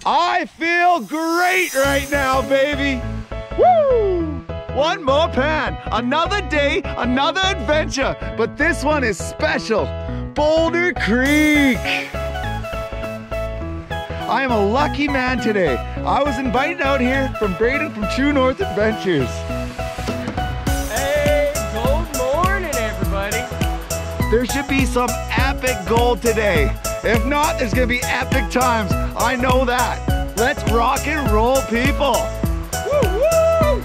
I feel great right now, baby. Woo! One more pan, another day, another adventure, but this one is special. Boulder Creek. I am a lucky man today. I was invited out here from Brayden from True North Adventures. Hey, good morning, everybody. There should be some epic gold today. If not, there's gonna be epic times. I know that. Let's rock and roll, people. Woo woo!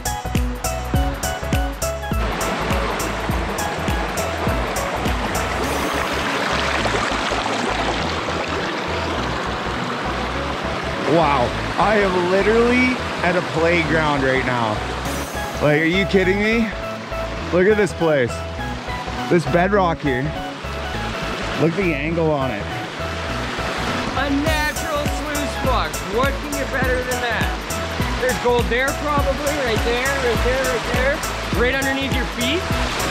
Wow, I am literally at a playground right now. Like, are you kidding me? Look at this place. This bedrock here. Look at the angle on it. A natural sluice box. What can get better than that? There's gold there probably, right there, right there, right there. Right underneath your feet.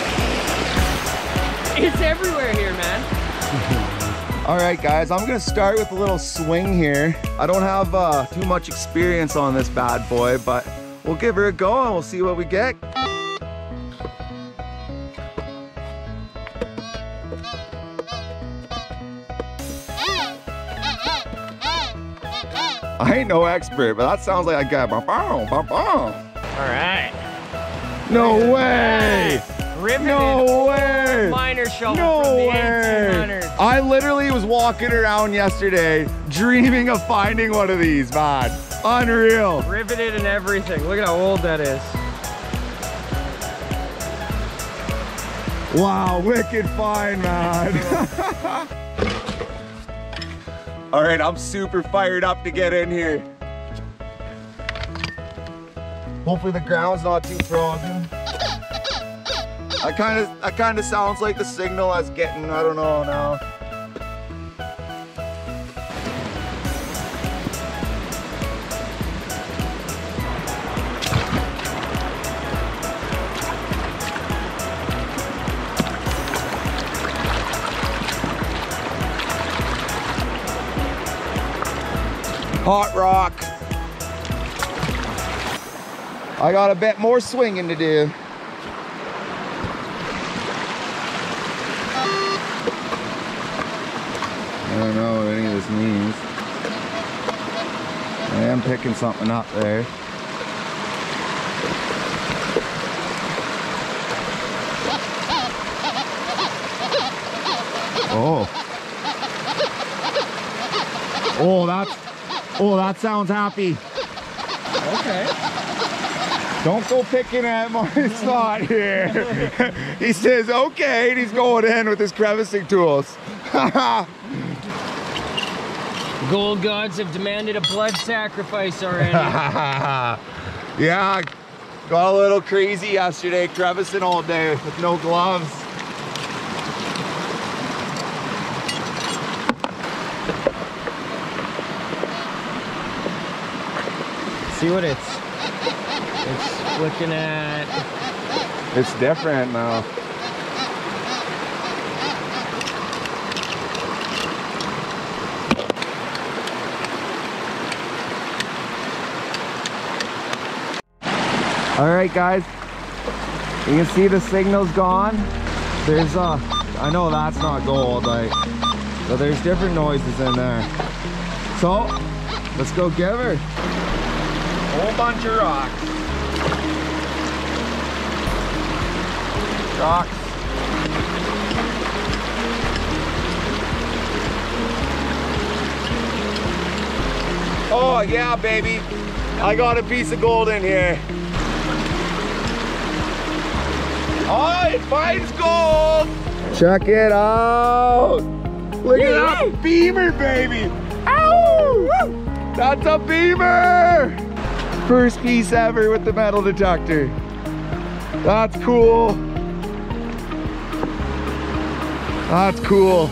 It's everywhere here, man. All right, guys, I'm gonna start with a little swing here. I don't have too much experience on this bad boy, but we'll give her a go and we'll see what we get. I ain't no expert, but that sounds like I got ba-boom, ba-boom. All right. No way! Riveted No way! miner shovel No from the way! 1800s. I literally was walking around yesterday dreaming of finding one of these, man. Unreal. Riveted and everything. Look at how old that is. Wow, wicked fine, man. All right, I'm super fired up to get in here. Hopefully the ground's not too frozen. That kind of sounds like the signal I was getting. I don't know now. Hot rock. I got a bit more swinging to do. I don't know what any of this means. I am picking something up there. Oh. Oh, that sounds happy. Okay. Don't go picking at my slot here. He says, okay, and he's going in with his crevicing tools. Gold gods have demanded a blood sacrifice already. Yeah, got a little crazy yesterday, crevicing all day with no gloves. See what it's looking at. It's different now. All right, guys, you can see the signal's gone. There's I know that's not gold, like, but there's different noises in there. So let's go give her. Whole bunch of rocks. Rocks. Oh yeah, baby. I got a piece of gold in here. Oh, it finds gold. Check it out. Look at that beamer, baby. Ow! That's a beamer. First piece ever with the metal detector. That's cool. That's cool.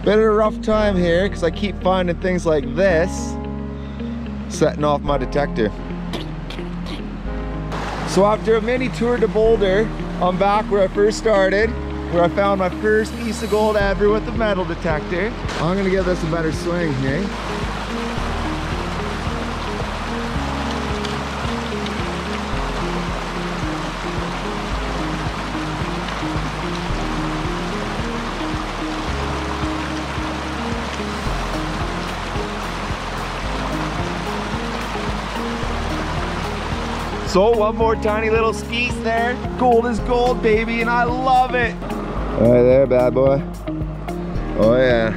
Bit of a rough time here because I keep finding things like this setting off my detector. So after a mini tour to Boulder, I'm back where I first started, where I found my first piece of gold ever with the metal detector. I'm gonna give this a better swing here. So one more tiny little piece there. Gold is gold, baby, and I love it. All right there, bad boy. Oh yeah.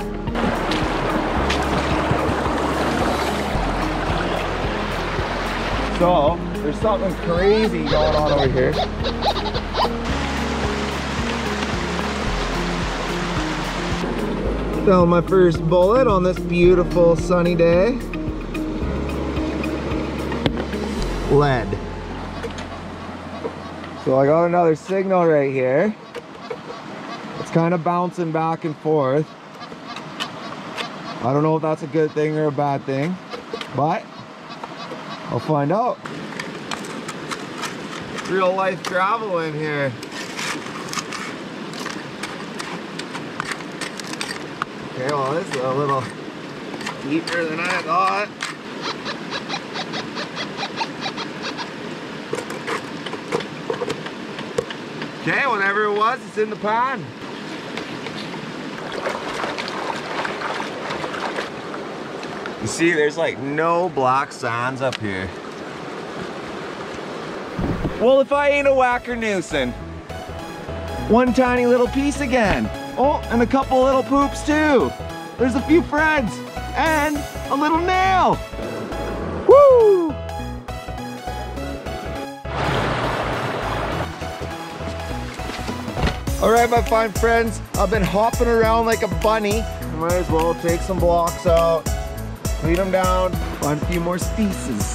So there's something crazy going on over here. Found my first bullet on this beautiful sunny day. Lead. So I got another signal right here. It's kind of bouncing back and forth. I don't know if that's a good thing or a bad thing, but I'll find out. Real life travel in here. Okay, well this is a little deeper than I thought. Okay, whatever it was, it's in the pond. You see, there's like no black sands up here. Well, if I ain't a whacker Newson. One tiny little piece again. Oh, and a couple little poops too. There's a few threads and a little nail. Woo! All right, my fine friends, I've been hopping around like a bunny. Might as well take some blocks out, lead them down, find a few more species.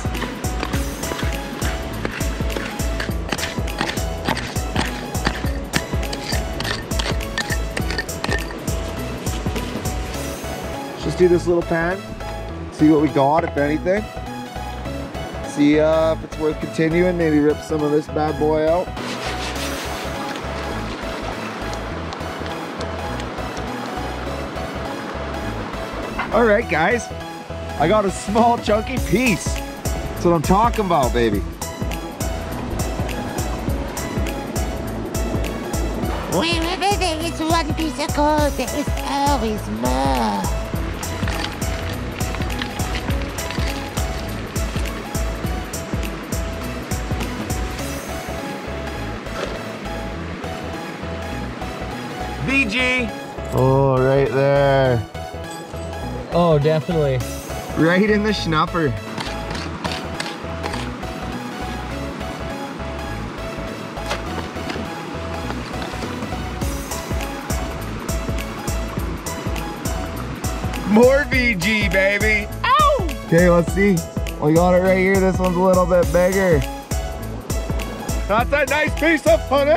Just do this little pan, see what we got, if anything. See if it's worth continuing, maybe rip some of this bad boy out. All right, guys, I got a small chunky piece. That's what I'm talking about, baby. Wherever there is one piece of gold, there is always more. BG. Oh, right there. Oh, definitely. Right in the schnapper. More VG, baby. Ow! Okay, let's see. We got it right here. This one's a little bit bigger. That's a nice piece of honey.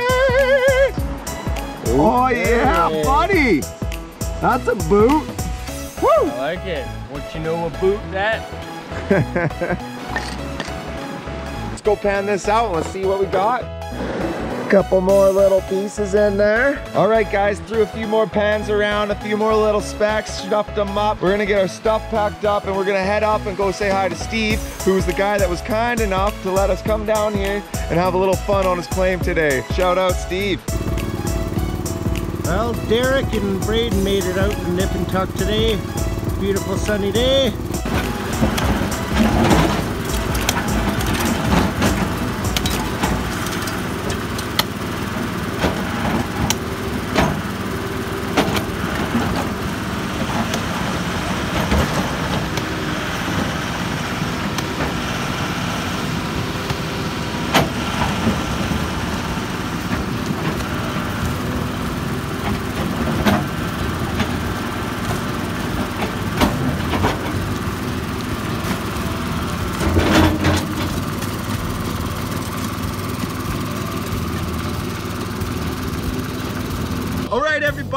Oh yeah, buddy. That's a boot. Woo! I like it. What you know about that? Let's go pan this out and let's see what we got. Couple more little pieces in there. All right, guys, threw a few more pans around, a few more little specks, stuffed them up. We're gonna get our stuff packed up and we're gonna head up and go say hi to Steve, who was the guy that was kind enough to let us come down here and have a little fun on his claim today. Shout out, Steve. Well, Derek and Brayden made it out in Nip and Tuck today. Beautiful sunny day.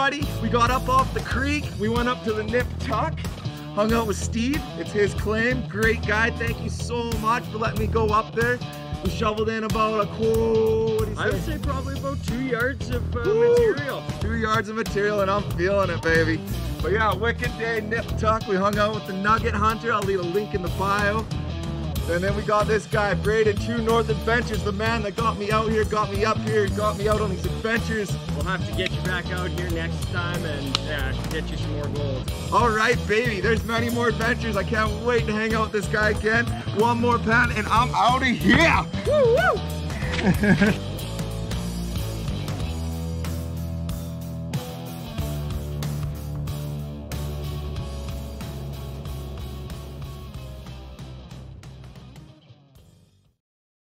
everybody. We got up off the creek. We went up to the Nip Tuck. Hung out with Steve. It's his claim. Great guy. Thank you so much for letting me go up there. We shoveled in about a what do you say? I would say probably about 2 yards of material. 2 yards of material, and I'm feeling it, baby. But yeah, wicked day, Nip Tuck. We hung out with the Nugget Hunter. I'll leave a link in the bio. And then we got this guy, Brayden, True North Adventures, the man that got me out here, got me up here, got me out on these adventures. We'll have to get you back out here next time and get you some more gold. All right, baby, there's many more adventures. I can't wait to hang out with this guy again. One more pound and I'm out of here. Woo, woo.